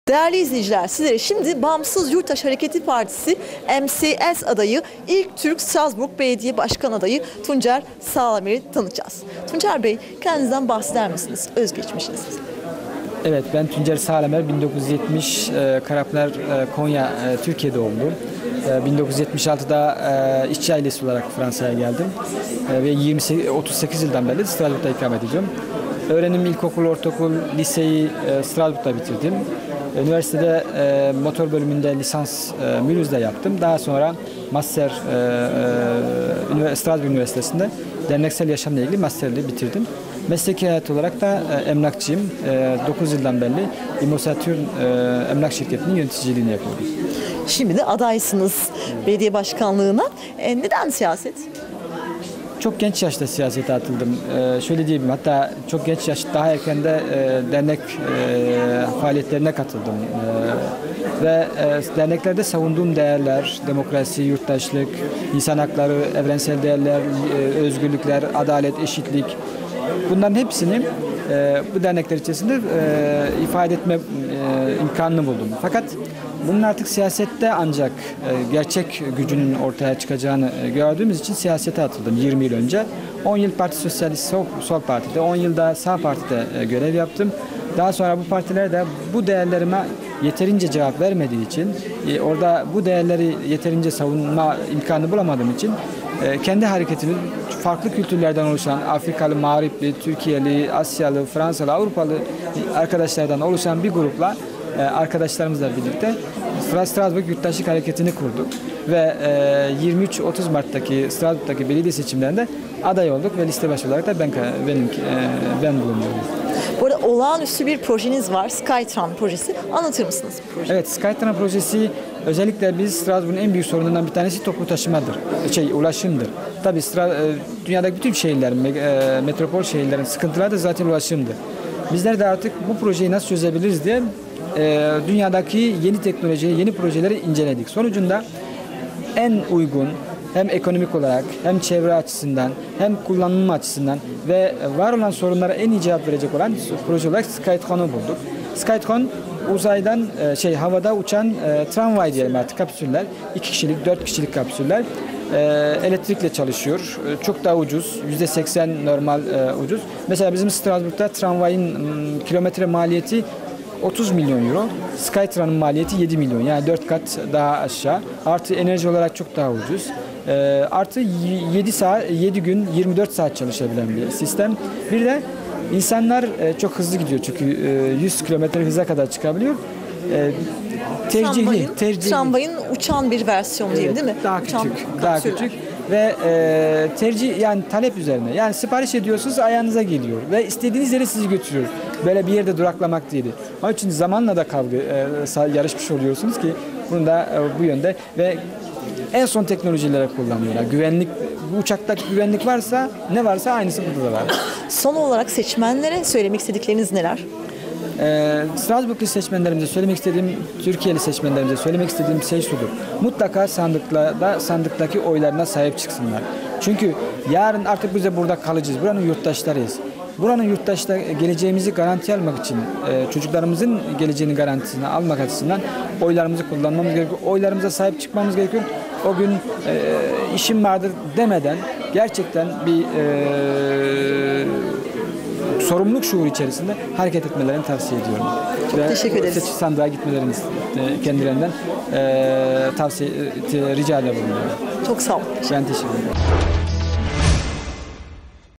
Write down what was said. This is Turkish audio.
Değerli izleyiciler, sizlere şimdi Bağımsız Yurttaş Hareketi Partisi MCS adayı, ilk Türk Strasbourg Belediye Başkan adayı Tuncer Sağlamer'i tanıyacağız. Tuncer Bey, kendinizden bahseder misiniz? Özgeçmişiniz. Evet, ben Tuncer Sağlamer, 1970 Karapınar, Konya, Türkiye doğumluyum. 1976'da işçi ailesi olarak Fransa'ya geldim ve 38 yıldan beri Strasbourg'da ikamet ediyorum. Öğrenim ilkokul, ortaokul, liseyi Strasbourg'da bitirdim. Üniversitede motor bölümünde lisans Mulhouse'da yaptım. Daha sonra master Strasbourg Üniversitesi'nde derneksel yaşamla ilgili masterliği bitirdim. Mesleki hayat olarak da emlakçıyım. 9 yıldan beri İmosatürn emlak şirketinin yöneticiliğini yapıyorum. Şimdi de adaysınız belediye başkanlığına. Neden siyaset? Çok genç yaşta siyasete atıldım. Şöyle diyeyim, hatta çok genç yaşta daha erken de dernek faaliyetlerine katıldım. Ve derneklerde savunduğum değerler, demokrasi, yurttaşlık, insan hakları, evrensel değerler, özgürlükler, adalet, eşitlik, bunların hepsini bu dernekler içerisinde ifade etme imkanını buldum. Fakat bunun artık siyasette ancak gerçek gücünün ortaya çıkacağını gördüğümüz için siyasete atıldım 20 yıl önce. 10 yıl Parti Sosyalist Sol Parti'de, 10 yılda Sağ Parti'de görev yaptım. Daha sonra bu partiler de bu değerlerime yeterince cevap vermediği için, orada bu değerleri yeterince savunma imkanı bulamadığım için kendi hareketimi farklı kültürlerden oluşan, Afrikalı, Mağripli, Türkiye'li, Asyalı, Fransalı, Avrupalı arkadaşlardan oluşan bir grupla, arkadaşlarımızla birlikte Strasbourg Yurttaşlık Hareketi'ni kurduk ve 23-30 Mart'taki Strasbourg'daki belediye seçimlerinde aday olduk ve liste başı olarak da ben bulunuyorum. Bu arada olağanüstü bir projeniz var, Skytram projesi. Anlatır mısınız bu projeyi? Evet, Skytram projesi özellikle biz Strasbourg'un en büyük sorunlarından bir tanesi toplu taşımadır, ulaşımdır. Tabii dünyadaki bütün şehirler, metropol şehirlerin sıkıntıları da zaten ulaşımdır. Bizler de artık bu projeyi nasıl çözebiliriz diye dünyadaki yeni teknolojiyi, yeni projeleri inceledik. Sonucunda en uygun, hem ekonomik olarak, hem çevre açısından, hem kullanım açısından ve var olan sorunlara en iyi cevap verecek olan proje olarak Skytron'u bulduk. Skytron uzaydan, havada uçan tramvay diyelim artık, kapsüller. 2 kişilik, 4 kişilik kapsüller. Elektrikle çalışıyor. Çok daha ucuz. %80 normal ucuz. Mesela bizim Strasbourg'da tramvayın kilometre maliyeti 30 milyon euro. Skytron'un maliyeti 7 milyon. Yani 4 kat daha aşağı. Artı enerji olarak çok daha ucuz. Artı 7 gün 24 saat çalışabilen bir sistem. Bir de insanlar çok hızlı gidiyor çünkü 100 kilometre hıza kadar çıkabiliyor. Tramvayın uçan bir versiyonu değil mi? Daha küçük ve yani talep üzerine. Yani sipariş ediyorsunuz, ayağınıza geliyor ve istediğiniz yere sizi götürüyor. Böyle bir yerde duraklamak değil. Onun için zamanla da yarışmış oluyorsunuz ki bunu da bu yönde ve en son teknolojilere kullanıyorlar. Güvenlik, bu uçaktaki güvenlik varsa, ne varsa aynısı burada da var. Son olarak seçmenlere söylemek istedikleriniz neler? Strasbourg'lu seçmenlerimize söylemek istediğim, Türkiye'li seçmenlerimize söylemek istediğim şey şudur. Mutlaka sandıktaki oylarına sahip çıksınlar. Çünkü yarın artık biz de burada kalacağız. Buranın yurttaşlarıyız. Buranın geleceğimizi garanti almak için, çocuklarımızın geleceğinin garantisini almak açısından oylarımızı kullanmamız gerekiyor. Oylarımıza sahip çıkmamız gerekiyor. O gün işim vardır demeden gerçekten bir sorumluluk şuuru içerisinde hareket etmelerini tavsiye ediyorum. Çok teşekkür ederiz. Seçim sandığa gitmelerini kendilerinden rica bulunuyorum. Çok sağ olun. Ben teşekkür ederim.